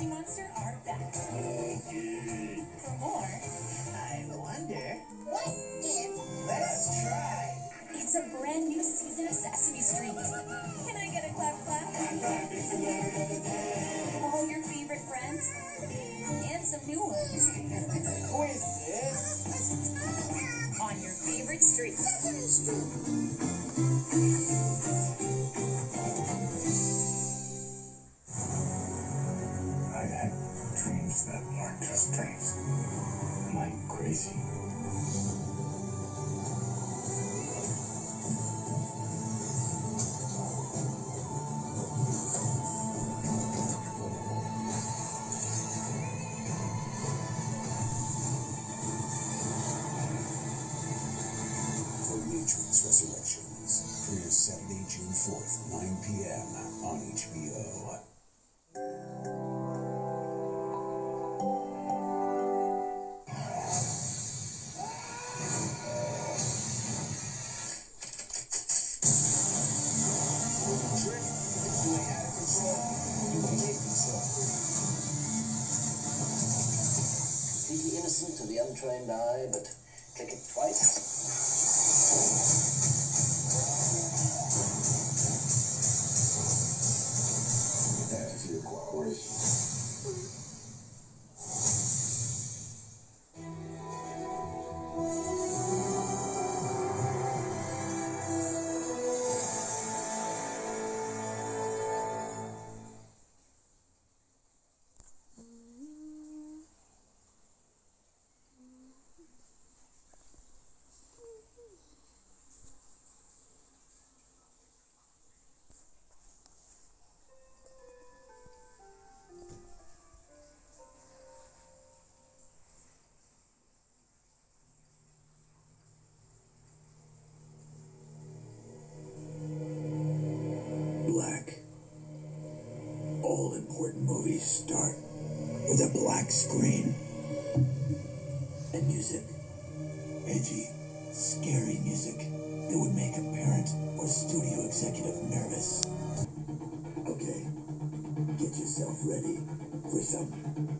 Cookie Monster are back. For more, I wonder. what if? Let's try. It's a brand new season of Sesame Street. Can I get a clap clap? All your favorite friends and some new ones Who is this? on your favorite street. Sesame Street. I had dreams that weren't just dreams. Am I crazy? The Matrix Resurrections. Premieres Saturday, June 4th, 9 p.m. on HBO. Completely innocent to the untrained eye, but click it twice. As your cooperation. Black. All important movies start with a black screen. And music. Edgy, scary music that would make a parent or studio executive nervous. Okay, get yourself ready for some